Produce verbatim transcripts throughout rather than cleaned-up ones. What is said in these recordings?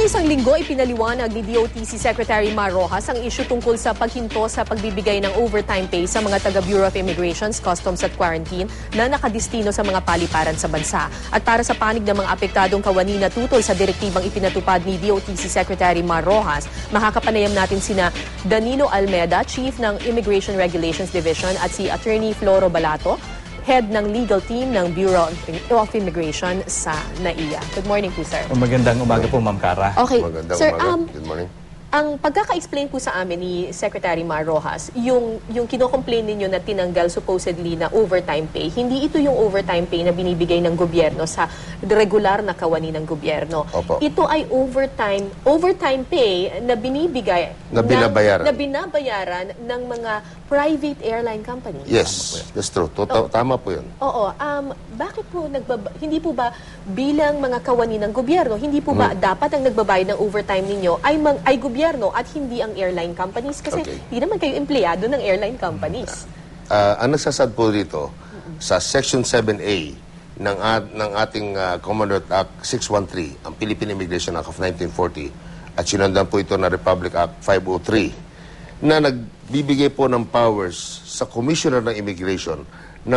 Noong isang linggo, ipinaliwanag ni D O T C Secretary Mar Rojas ang isyu tungkol sa paghinto sa pagbibigay ng overtime pay sa mga taga Bureau of Immigrations, Customs at Quarantine na nakadistino sa mga paliparan sa bansa. At para sa panig ng mga apektadong kawani na tutol sa direktibang ipinatupad ni D O T C Secretary Mar Rojas, makakapanayam natin sina Danilo Almeda, Chief ng Immigration Regulations Division, at si Attorney Floro Balato, Head ng Legal Team ng Bureau of Immigration sa N A I A. Good morning po, sir. Magandang umaga po, Ma'am Cara. Okay, Magandang sir, umaga. um, Good morning. ang pagkaka-explain po sa amin ni Secretary Mar Rojas, yung, yung kino-complain ninyo na tinanggal supposedly na overtime pay, hindi ito yung overtime pay na binibigay ng gobyerno sa regular na kawani ng gobyerno. Opo. Ito ay overtime overtime pay na binibigay Na binabayaran. ng, na binabayaran ng mga private airline companies. Yes, that's true. Tota- Tama po yun. Oo, um, bakit po nagbaba, hindi po ba bilang mga kawani ng gobyerno, hindi po ba dapat ang nagbabayad ng overtime ninyo ay mang, ay gobyerno at hindi ang airline companies? Kasi Okay. hindi naman kayo empleyado ng airline companies. Ah, ang nagsasad po dito, sa Section seven A ng, at, ng ating uh, Commonwealth Act six thirteen, ang Philippine Immigration Act of nineteen forty, at sinundan po ito na Republic Act five oh three, na nagbibigay po ng powers sa Commissioner ng Immigration na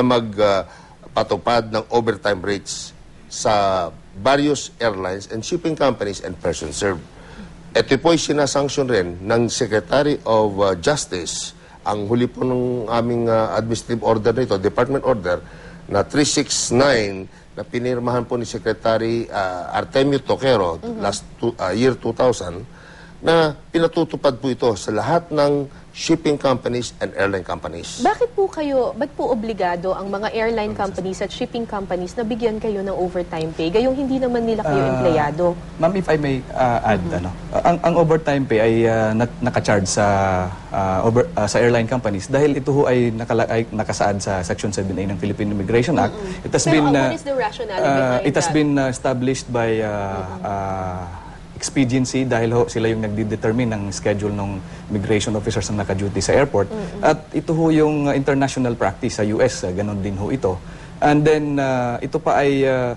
magpatupad ng overtime rates sa various airlines and shipping companies and persons served. Ito po ay sinasanction rin ng Secretary of uh, Justice. Ang huli po ng aming uh, administrative order nito, Department Order, na three sixty-nine na pinirmahan po ni Secretary uh, Artemio Toquero last two, uh, year two thousand, na pinatutupad po ito sa lahat ng shipping companies and airline companies. Bakit po kayo, ba't po obligado ang mga airline companies at shipping companies na bigyan kayo ng overtime pay, gayong hindi naman nila kayo Ah, empleyado? Ma'am, if I may uh, add, ano, ang, ang overtime pay ay uh, nak- nakacharge sa uh, over, uh, sa airline companies dahil ito ho ay, nakala- ay nakasaad sa Section seven A ng Philippine Immigration Act. It has Pero been uh, uh, what is the rationale uh, behind it has that? been uh, established by uh, uh, expediency dahil ho sila yung nagde-determine ng schedule ng immigration officers na naka-duty sa airport. At ito ho yung uh, international practice sa U S, uh, ganon din ho ito. And then uh, ito pa ay uh,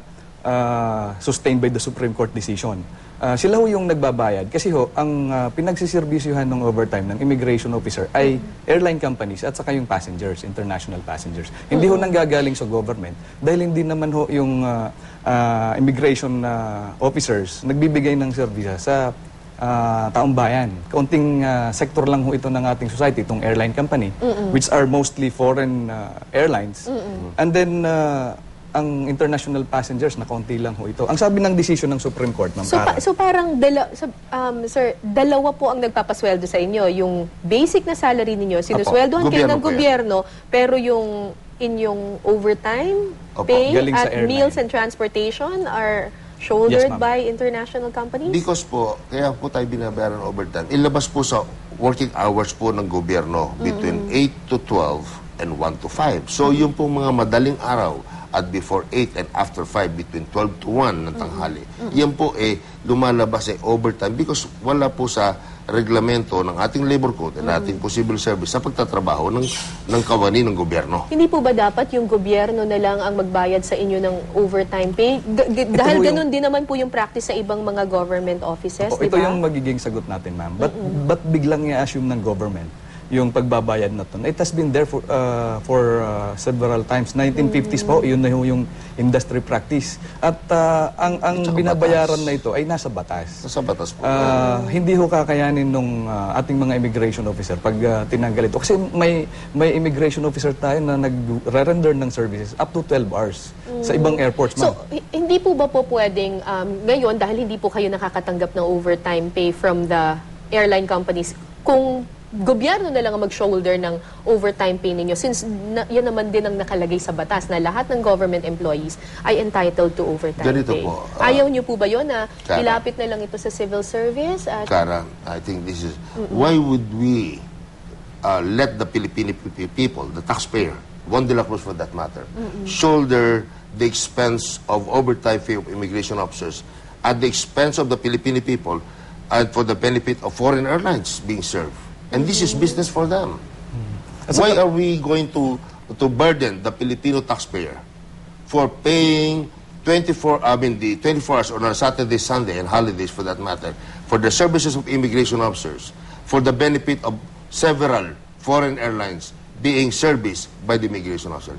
uh, sustained by the Supreme Court decision. Uh, sila ho yung nagbabayad kasi ho ang uh, pinagsisirbisyuhan ng overtime ng immigration officer ay airline companies at saka yung passengers, international passengers. Hindi ho nanggagaling sa government dahil hindi naman ho yung uh, uh, immigration uh, officers nagbibigay ng serbisya sa uh, taong bayan. Kaunting uh, sektor lang ho ito ng ating society, itong airline company, which are mostly foreign uh, airlines. And then uh, ang international passengers na kaunti lang ho ito. Ang sabi ng decision ng Supreme Court, Ma'am So, Cara. pa- so parang, dala, so, um, sir, dalawa po ang nagpapasweldo sa inyo. Yung basic na salary ninyo, sinusweldohan kayo Gobyerno ng po yan. gobyerno, pero yung inyong overtime Opo. pay Galing sa at airline. meals and transportation are shouldered Yes, ma'am. by international companies? Because po, kaya po tayo binabayaran ng overtime, ilabas po sa working hours po ng gobyerno between eight to twelve and one to five. So, yung po mga madaling araw at before eight and after five, between twelve to one ng tanghali, yan po eh lumalabas eh overtime because wala po sa reglamento ng ating labor code and ating civil service sa pagtatrabaho ng, ng kawani ng gobyerno. Hindi po ba dapat yung gobyerno na lang ang magbayad sa inyo ng overtime pay? G- g- dahil ho yung- ganun din naman po yung practice sa ibang mga government offices, Opo, di ito ba? yung magiging sagot natin, ma'am. But, but biglang i-assume ng government yung pagbabayad na to. It has been there for, uh, for uh, several times. nineteen fifties po, yun na yung industry practice. At uh, ang, ang At saka binabayaran batas. na ito ay nasa batas. Sa batas po. Ah, hindi ho kakayanin nung ah, ating mga immigration officer pag ah, tinanggal ito. Kasi may may immigration officer tayo na nag-render ng services up to twelve hours sa ibang airports, ma'am. So, hi- hindi po ba po pwedeng um, ngayon, dahil hindi po kayo nakakatanggap ng overtime pay from the airline companies, kung gobyerno na lang ang mag-shoulder ng overtime pay ninyo, since na, yan naman din ang nakalagay sa batas na lahat ng government employees ay entitled to overtime Ganito pay. po, ah, Ayaw niyo po ba yun na Kara. ilapit na lang ito sa civil service? At, Kara, I think this is, why would we uh, let the Filipino pe- people, the taxpayer, Juan de la Cruz for that matter, shoulder the expense of overtime fee of immigration officers at the expense of the Filipino people and for the benefit of foreign airlines being served? And this is business for them. Why are we going to to burden the Filipino taxpayer for paying twenty-four, I mean, the twenty-four hours on a Saturday, Sunday, and holidays for that matter, for the services of immigration officers, for the benefit of several foreign airlines being serviced by the immigration officer.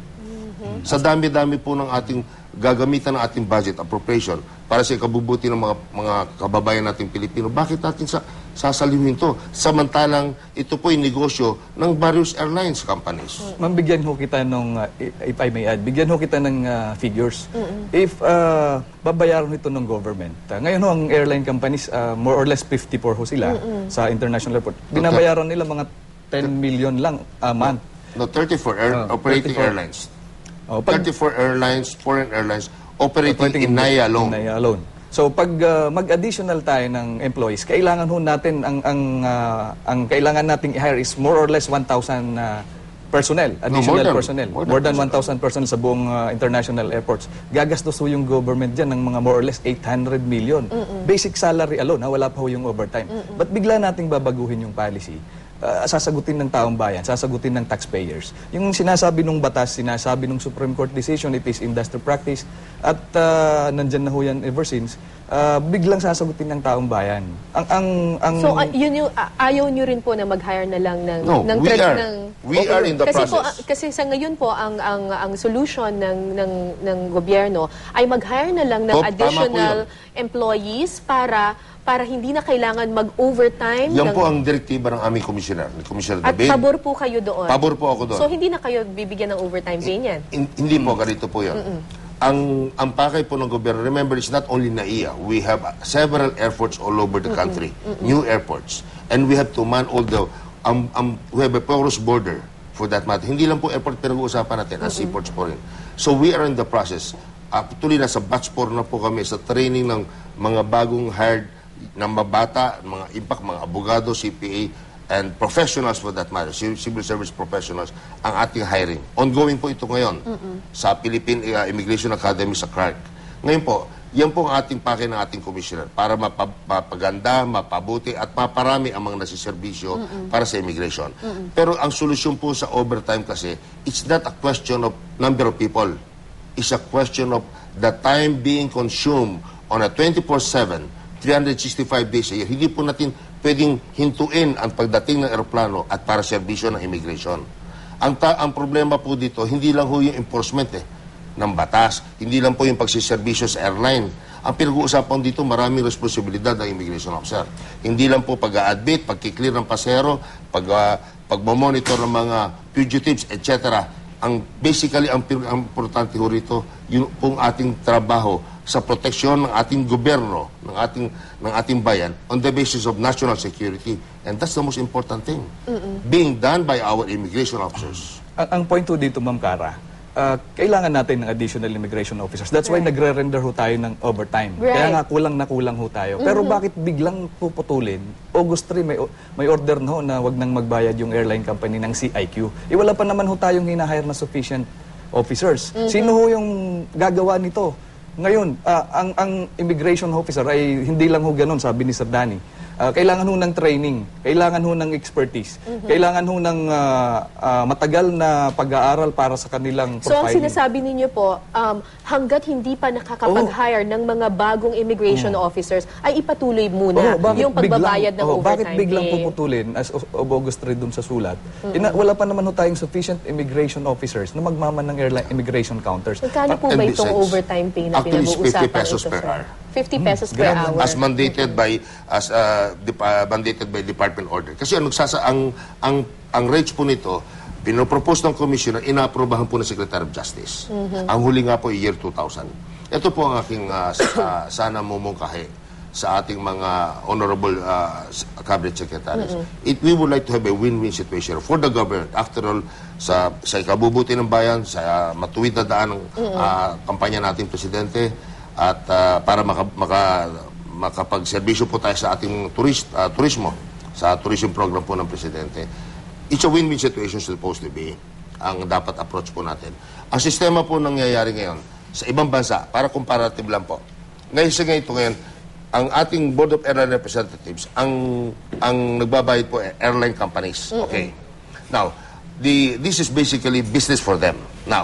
Sa dami-dami po ng ating gagamitan ng ating budget appropriation para sa ikabubuti ng mga mga kababayan nating Pilipino, bakit natin sa sasalihin to? Samantalang ito po yung negosyo ng various airlines companies. Ma'am, bigyan ho kita nung, uh, if I may add, bigyan ho kita ng uh, figures. If uh, babayaran ito ng government, uh, ngayon ho ang airline companies, uh, more or less fifty-four ho sila sa international airport. Binabayaran nila mga ten million lang a month. No, thirty-four air, Oh, operating thirty-four. airlines. Oh, pag- thirty-four airlines, foreign airlines, operating, Operating in Naya alone. Naya alone. So pag uh, mag-additional tayo ng employees, kailangan ho natin ang ang uh, ang kailangan nating i-hire is more or less one thousand uh, personnel, additional more than- personnel. more More than than one thousand personnel sa buong uh, international airports. Gagastos ho yung government diyan ng mga more or less eight hundred million. Basic salary alone, ha, wala pa ho yung overtime. But bigla nating babaguhin yung policy. Uh, sasagutin ng taong bayan, sasagutin ng taxpayers. Yung sinasabi ng batas, sinasabi ng Supreme Court decision, it is industry practice, at uh, nandyan na ho yan ever since, uh, biglang sasagutin ng taong bayan. Ang, ang, ang, So, uh, yun yung, uh, ayaw nyo rin po na mag-hire na lang ng... No, ng we trad- are. ng- We are in the kasi process. Po, uh, kasi sa ngayon po, ang ang ang solution ng, ng, ng gobyerno ay mag-hire na lang ng Oh, tama po additional yun. employees para para hindi na kailangan mag-overtime. Yan ng- po ang direktiba ng aming commissioner, ni Commissioner At David. pabor po kayo doon. Pabor po ako doon. So, hindi na kayo bibigyan ng overtime pay niyan. In- hindi po, ganito po yun. Ang, ang pakay po ng gobyerno, remember, it's not only N A I A. We have uh, several airports all over the country, new airports. And we have to man all the, um, um, we have a porous border for that matter. Hindi lang po airport pinag-uusapan natin, ang seaports po rin. So we are in the process. Actually, nasa batch four na po kami sa training ng mga bagong hired ng mabata, mga impact, mga abogado, C P A, and professionals for that matter, ci- civil service professionals, ang ating hiring. Ongoing po ito ngayon sa Philippine uh, Immigration Academy sa Clark. Ngayon po, yan po ang ating pake ng ating commissioner para mapa- mapaganda, mapabuti, at maparami ang mga nasiservisyo para sa immigration. Pero ang solusyon po sa overtime kasi, it's not a question of number of people. It's a question of the time being consumed on a twenty-four seven, three hundred sixty-five days a year. Hindi po natin pwedeng hintuin ang pagdating ng eroplano at para serbisyo ng immigration. Ang, ta- ang problema po dito, hindi lang ho yung enforcement eh, ng batas, hindi lang po yung pagsiservisyo sa airline. Ang pinag-uusapan dito, maraming responsibilidad ng immigration officer. Hindi lang po pag-a-admit, pag-clear ng pasero, pag, uh, pag-monitor ng mga fugitives, et cetera. Ang basically ang, pin- ang importante ho rito yung pong ating trabaho sa proteksyon ng ating gobyerno, ng ating ng ating bayan on the basis of national security, and that's the most important thing being done by our immigration officers. ang, ang point ho dito, Ma'am Cara, uh, kailangan natin ng additional immigration officers. That's why nagre-render ho tayo ng overtime. Right. Kaya nga kulang na kulang ho tayo. Pero bakit biglang puputulin? August three, may, o- may order na ho na wag nang magbayad yung airline company ng C I Q. Eh, wala pa naman ho tayong hinahire na sufficient officers. Sino ho yung gagawa nito? Ngayon, ah, ang, ang immigration officer ay hindi lang ho ganun, sabi ni Sir Danny. Ah, kailangan ho ng training, kailangan ho ng expertise, kailangan ho ng ah, ah, matagal na pag-aaral para sa kanilang So, ang profiling. sinasabi ninyo po, um, hanggat hindi pa nakakapag-hire ng mga bagong immigration officers, ay ipatuloy muna Oo, bakit yung pagbabayad biglang, ng oo, overtime bakit biglang pay. puputulin as of, of August three dun sa sulat? Ina, wala pa naman ho tayong sufficient immigration officers na magmaman ng airline immigration counters. Magkano po And ba itong besides, overtime pay na actually, it's fifty pinag-uusapan pesos ito, per sir? hour. fifty pesos per Ganun. hour. As mandated by as uh, dip- uh, mandated by department order. Kasi ang nagsasa ang ang ang rates po nito pinopropose ng commissioner, inaaprobahan po ng Secretary of Justice. Ang huli nga po ay year two thousand. Ito po ang aking uh, sa- uh, sana mumungkahi sa ating mga honorable uh, s- cabinet secretaries. It, we would like to have a win-win situation for the government. After all, sa, sa ikabubuti ng bayan, sa uh, matuwid na daan ng uh, kampanya nating presidente, at uh, para maka, maka, makapagserbisyo po tayo sa ating turist, uh, turismo, sa tourism program po ng presidente. It's a win-win situation supposed to be ang dapat approach po natin. Ang sistema po nangyayari ngayon sa ibang bansa, para comparative lang po. Ngayon sa ngayon, ngayon ang ating Board of Airline Representatives, ang ang nagbabayad po ay airline companies. Okay. Now, the this is basically business for them. Now,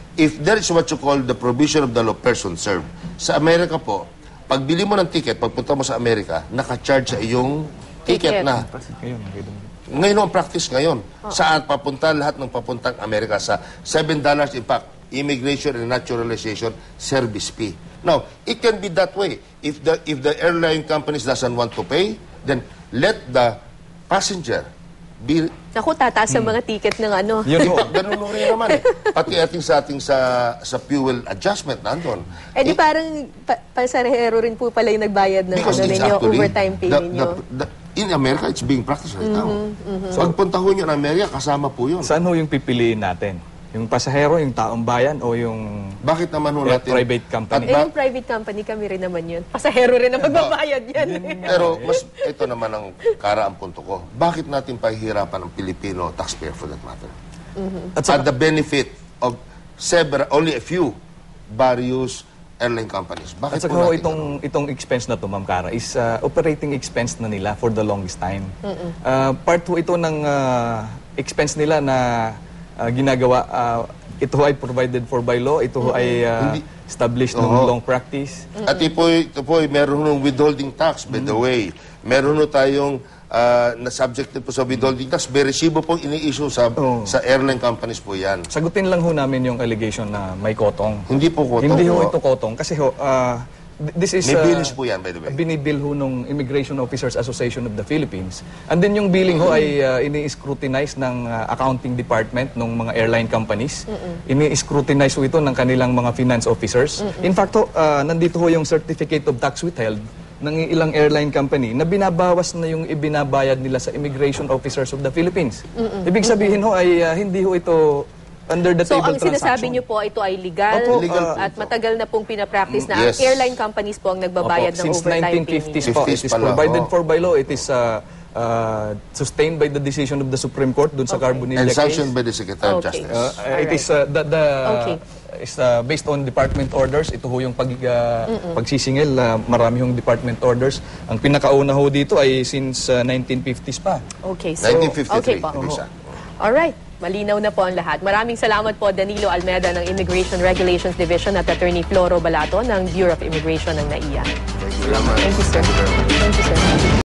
if there is what you call the provision of the law person served, sa Amerika po, pag bili mo ng ticket, pagpunta mo sa Amerika, naka-charge sa iyong ticket, Ticket. na. Ngayon, ngayon. Ngayon ang practice ngayon. Saan papunta lahat ng papuntang Amerika sa seven dollars in fact, immigration and naturalization service fee. Now, it can be that way. If the if the airline companies doesn't want to pay, then let the passenger be. Naku, tataas ang mga ticket ng ano. Yun ho. Ganun mo rin naman eh. Pati ating sa ating sa sa fuel adjustment nandun. Eh di parang pa pasahero rin po pala yung nagbayad ng Because ano it's ninyo, actually, overtime pay the, ninyo. the, the, in America, it's being practiced right now. So, pagpunta ho nyo ng Amerika, kasama po yun. Saan ho yung pipiliin natin? Yung pasahero, yung taong bayan, o yung Bakit naman ho eh, natin... private company? Eh, yung private company, kami rin naman yun. Pasahero rin na magbabayad yan. Pero mas ito naman ang karaang punto ko. Bakit natin pahihirapan ang Filipino taxpayer for that matter? At At saka, the benefit of several, only a few various airline companies. Bakit at saka po ho, natin itong, itong expense na to, Ma'am Cara, is uh, operating expense na nila for the longest time. Uh, part ho ito ng uh, expense nila na uh, ginagawa, uh, ito ho ay provided for by law, ito ho ay uh, Hindi. established ng Oo. long practice. At ito po, ito po meron ng withholding tax, by the way. Meron no tayong ah, na subjected po sa withholding tax. May resibo pong ini-issue sa, Oo. sa airline companies po yan. Sagutin lang ho namin yung allegation na may kotong. Hindi po ko Hindi ho ito kotong kasi ho, uh, th- this is May uh, bills po yan, by the way. binibill ho nung Immigration Officers Association of the Philippines. And then yung billing ho ay uh, ini-scrutinize ng uh, accounting department ng mga airline companies. Ini-scrutinize ho ito ng kanilang mga finance officers. In fact ho, uh, nandito ho yung certificate of tax withheld ng ilang airline company na binabawas na yung ibinabayad nila sa Immigration Officers of the Philippines. Ibig sabihin ho ay uh, hindi ho ito under the So, table ang sinasabi transaction. niyo po, ito ay legal, Opo, legal at po. matagal na pong pinapractice na Yes. ang airline companies po ang nagbabayad Opo, ng since overtime nineteen pay fifties ninyo. po, it fifties is pala, provided oo. for by law. It is uh, uh, sustained by the decision of the Supreme Court dun sa Carbonilla And case. sanctioned by the Secretary of Okay. Justice. Uh, uh, it Alright. is uh, the, the Okay. is uh, based on department orders. Ito ho yung pag uh, pagsisingil, uh, marami hong department orders. Ang pinakauna ho dito ay since uh, nineteen fifties pa. Okay, so, nineteen fifty-three. okay po. Bisa. Alright, malinaw na po ang lahat. Maraming salamat po, Danilo Almeda ng Immigration Regulations Division at Attorney Floro Balato ng Bureau of Immigration ng N A I A. Salamat. Thank you, sir. Thank you very much. Thank you, sir.